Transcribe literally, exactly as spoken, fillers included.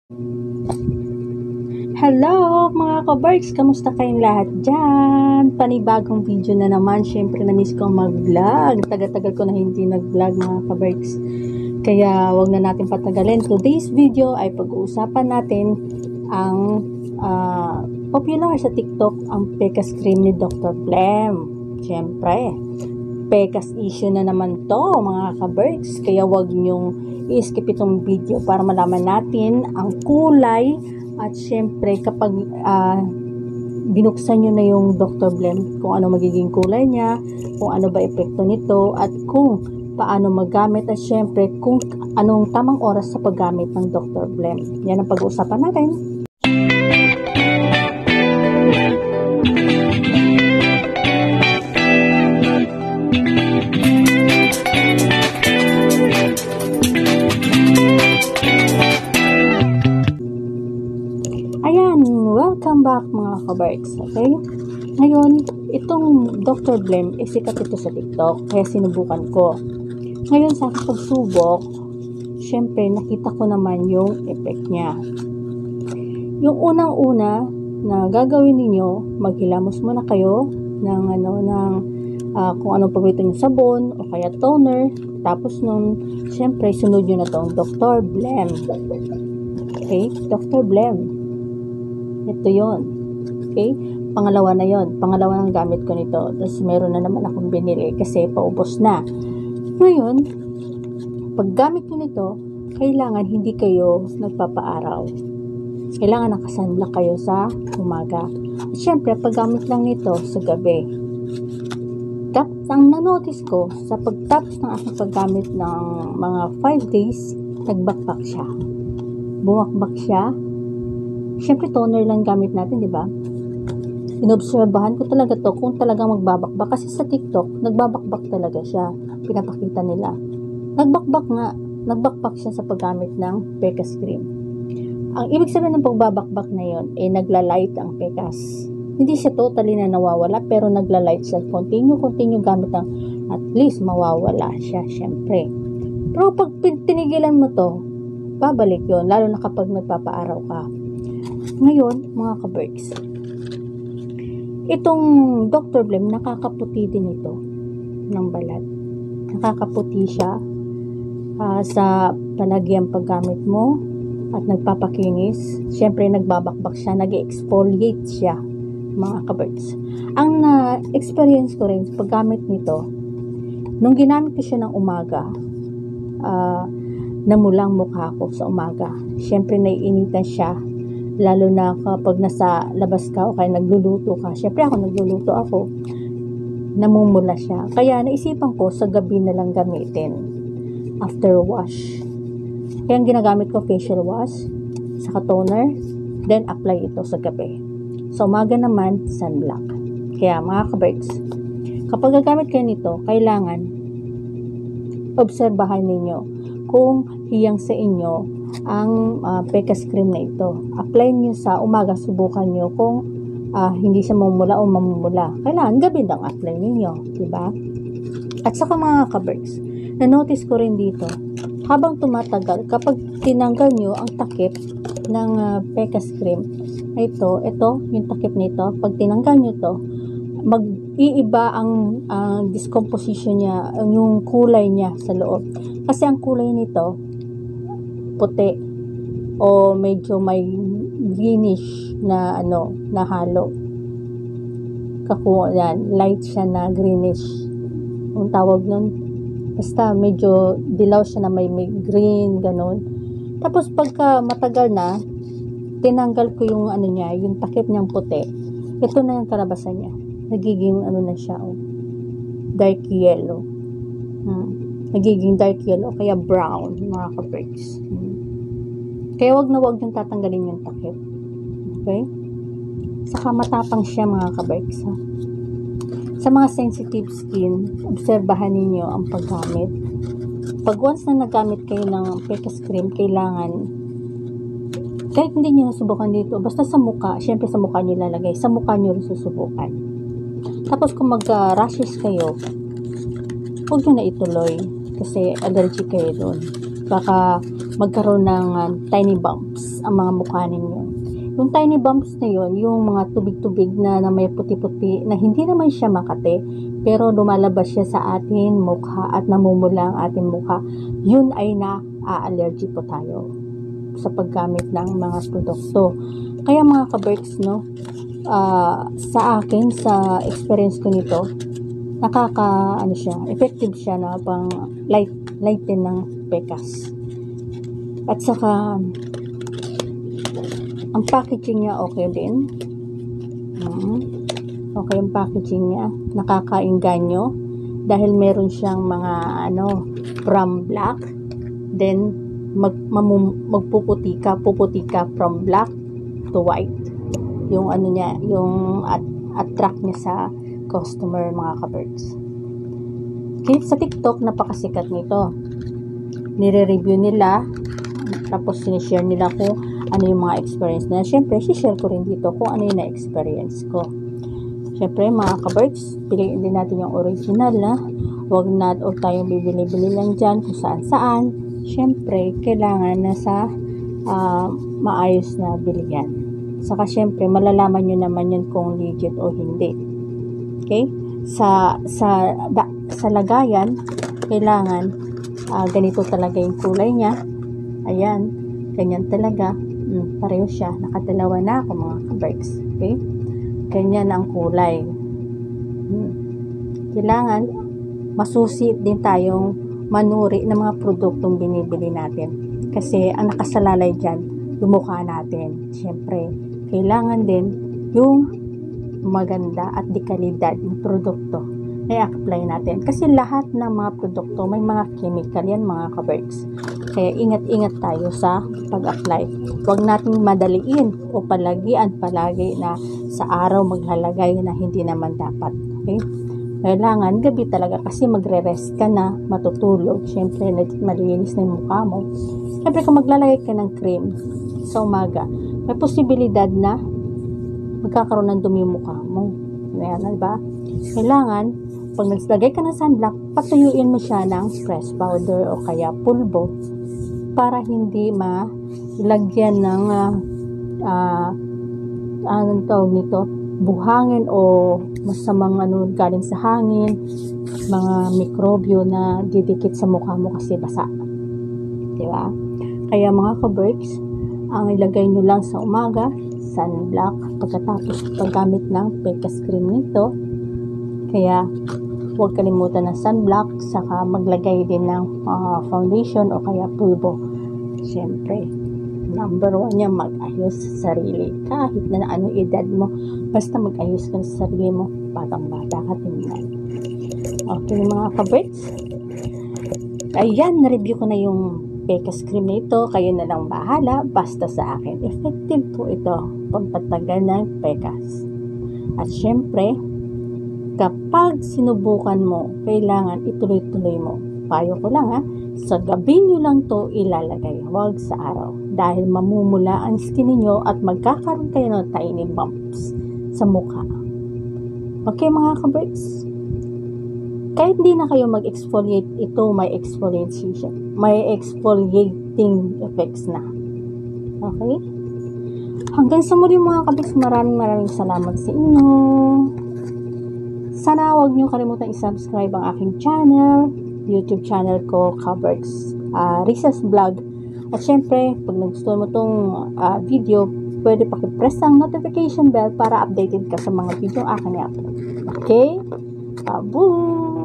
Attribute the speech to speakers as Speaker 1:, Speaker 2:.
Speaker 1: Hello mga ka-Berks! Kamusta kayong lahat dyan? Panibagong video na naman. Siyempre na-miss ko mag-vlog. Tagal-tagal ko na hindi nag-vlog mga ka-Berks. Kaya wag na natin patagalin. Today's video ay pag-uusapan natin ang uh, popular sa TikTok, ang Pecas Cream ni Doctor Blem. Siyempre, Pecas issue na naman to mga ka-Berks. Kaya wag nyong i-skip itong video para malaman natin ang kulay. At syempre, kapag uh, binuksan nyo na yung Doctor Blem, kung ano magiging kulay niya, kung ano ba epekto nito, at kung paano maggamit, at syempre, kung anong tamang oras sa paggamit ng Doctor Blem. Yan ang pag-uusapan natin. Ayan, welcome back mga ka-Berks, okay? Ngayon, itong Doctor Blem, eh, sikat ito sa TikTok, kaya sinubukan ko. Ngayon, sa pagsubok, syempre, nakita ko naman yung effect niya. Yung unang-una na gagawin ninyo, maghilamos muna kayo ng, ano, ng uh, kung anong paborito nyo sabon, o kaya toner, tapos nun, syempre, sunod nyo na itong Doctor Blem. Okay? Doctor Blem. Ito yon. Okay? Pangalawa na yon. Pangalawa ng gamit ko nito. Tapos meron na naman akong binili kasi paubos na. Ngayon, pag gamit nyo nito, kailangan hindi kayo nagpapaaraw. Kailangan nakasunblock kayo sa umaga. At syempre, paggamit lang nito sa gabi. Tapos, ang nanotice ko, sa pagtapos ng aking paggamit ng mga five days, nagbakbak siya. Bumakbak siya. Siyempre, toner lang gamit natin, di ba? Inobserbahan ko talaga to kung talagang magbabakbak. Kasi sa TikTok, nagbabakbak talaga siya. Pinapakita nila. Nagbakbak nga. Nagbakbak siya sa paggamit ng Pecas Cream. Ang ibig sabihin ng pagbabakbak na yon, eh, naglalight ang Pecas. Hindi siya totally na nawawala, pero naglalight siya. Continue, continue gamit ng at least mawawala siya, syempre. Pero pag tinigilan mo to, babalik yon, lalo na kapag nagpapaaraw ka. Ngayon, mga ka-Berks, itong Doctor Blem, nakakaputi din ito ng balat. Nakakaputi siya uh, sa palagyang paggamit mo at nagpapakinis. Siyempre, nagbabakbak siya, nag-exfoliate siya, mga ka-Berks. Ang na-experience ko rin sa paggamit nito, nung ginamit ko siya ng umaga, uh, namulang mukha ko sa umaga. Siyempre, naiinitan siya. Lalo na kapag nasa labas ka o kaya nagluluto ka. Siyempre ako nagluluto ako. Namumula siya. Kaya naisipan ko sa gabi na lang gamitin. After wash. Kaya ang ginagamit ko facial wash. Saka toner. Then apply ito sa gabi. Sa umaga naman, sunblock. Kaya mga ka-Berks, kapag gagamit kayo nito, kailangan obserbahan ninyo kung hiyang sa inyo ang uh, Pecas Cream na ito. Apply nyo sa umaga, subukan nyo kung uh, hindi siya mamumula o mamumula. Kailangan gabi lang apply ninyo, diba? At saka mga ka-Berks, na-notice ko rin dito, habang tumatagal, kapag tinanggal nyo ang takip ng uh, Pecas Cream, ito, ito, yung takip nito, pag tinanggal nyo to, mag-iiba ang uh, discomposition niya, yung kulay niya sa loob. Kasi ang kulay nito, puti o medyo may greenish na ano, na halo. Kaku, yan, light siya na greenish. Ang tawag nun, basta medyo dilaw siya na may, may green, ganun. Tapos pagka matagal na, tinanggal ko yung ano niya, yung takip niyang puti. Ito na yung kalabasan niya. Nagiging ano na siya, oh, dark yellow. Hmm. Nagiging dark yellow, kaya brown, mga ka-Berks. Hmm. Kaya wag na wag yung tatanggalin yung takip. Okay? Saka matapang siya, mga ka-Berks. Ha? Sa mga sensitive skin, obserbahan ninyo ang paggamit. Pag once na nagamit kayo ng Pecas Cream, kailangan, kahit hindi nyo nasubukan dito, basta sa mukha, syempre sa mukha nyo lalagay, sa mukha nyo rin susubukan. Tapos kung mag-rashes kayo, huwag nyo na ituloy kasi allergic kayo doon. Baka magkaroon ng uh, tiny bumps. bumps ang mga mukha ninyo. Yung tiny bumps na yun, yung mga tubig-tubig na, na may puti-puti, na hindi naman siya makate, pero lumalabas siya sa ating mukha at namumula ang ating mukha, yun ay na-allergy po tayo sa paggamit ng mga produkto. Kaya mga ka-Berks, no, uh, sa akin, sa experience ko nito, nakaka, ano siya, effective siya na pang light, lighten ng pekas. At saka, ang packaging niya okay din. Hmm. Okay ang packaging niya. Nakakainganyo. Dahil meron siyang mga, ano, from black. Then, mag, mamum, magpuputi ka, puputi ka from black to white. Yung ano niya, yung at, attract niya sa customer, mga ka-Berks. Okay, sa TikTok, napakasikat nito. Nire-review nila, tapos sinishare nila kung ano yung mga experience na. Siyempre, share ko rin dito kung ano yung na-experience ko. Siyempre, mga ka-Berks, piliin din natin yung original na. Huwag na huwag tayong bibili-bili lang dyan kung saan-saan. Siyempre, kailangan na sa uh, maayos na bilihan. Saka, siyempre, malalaman nyo naman yun kung legit o hindi. Okay? Sa, sa, da, sa lagayan, kailangan uh, ganito talaga yung kulay niya. Ayan, ganyan talaga. Hmm, pareho siya. Nakadalawa na ako, mga ka-Berks. Okay? Ganyan ang kulay. Hmm. Kailangan masusi din tayong manuri ng mga produktong binibili natin. Kasi ang nakasalalay dyan, yung mukha natin. Siyempre, kailangan din yung maganda at dekalidad yung produkto na i-apply natin. Kasi lahat ng mga produkto may mga chemical yan, mga ka-Berks. Kaya ingat-ingat tayo sa pag-apply. Huwag nating madaliin o palagian palagi na sa araw maglalagay na hindi naman dapat. Okay? Kailangan gabi talaga kasi magre-rest ka na, matutulog. Siyempre, malinis na yung mukha mo. Siyempre, kung maglalagay ka ng cream sa umaga, may posibilidad na magkakaroon ng dumi yung mukha mo. Ayan, diba? Kailangan, pag naglagay ka ng sunblock, patuyuin mo siya ng press powder o kaya pulbo para hindi malagyan ng uh, uh, anong tawag nito, buhangin o masamang ano galing sa hangin, mga mikrobyo na didikit sa mukha mo kasi basa. Diba? Kaya mga ka-Berks, ang ilagay nyo lang sa umaga, sunblock, pagkatapos paggamit ng Pekas cream nito. Kaya huwag kalimutan ng sunblock, saka maglagay din ng uh, foundation o kaya pulbo. Siyempre, number one niya, mag-ayos sa sarili. Kahit na ano edad mo, basta mag-ayos ka sa sarili mo, batang-bata ka tingnan. Okay mga ka-Berks. Ayan, na-review ko na yung Pekas cream nito. Kayo na lang bahala, basta sa akin. Effective po ito, pampatagal ng Pekas. At syempre, kapag sinubukan mo, kailangan ituloy-tuloy mo. Payo ko lang ha, sa gabi nyo lang to ilalagay, huwag sa araw. Dahil mamumula ang skin niyo at magkakaroon kayo ng tiny bumps sa mukha. Okay mga ka-Berks? Kahit di na kayo mag-exfoliate, ito may exfoliation. May exfoliating effects na. Okay? Hanggang sa muli mga ka-Berks, maraming maraming salamat sa inyo. Sana huwag niyo kalimutan i-subscribe ang aking channel, YouTube channel ko, ka-Berks, uh, Riza's Vlog. At syempre, pag nagustuhan mo tong uh, video, pwede pakipress ang notification bell para updated ka sa mga video akin i-upload. Okay? Babu!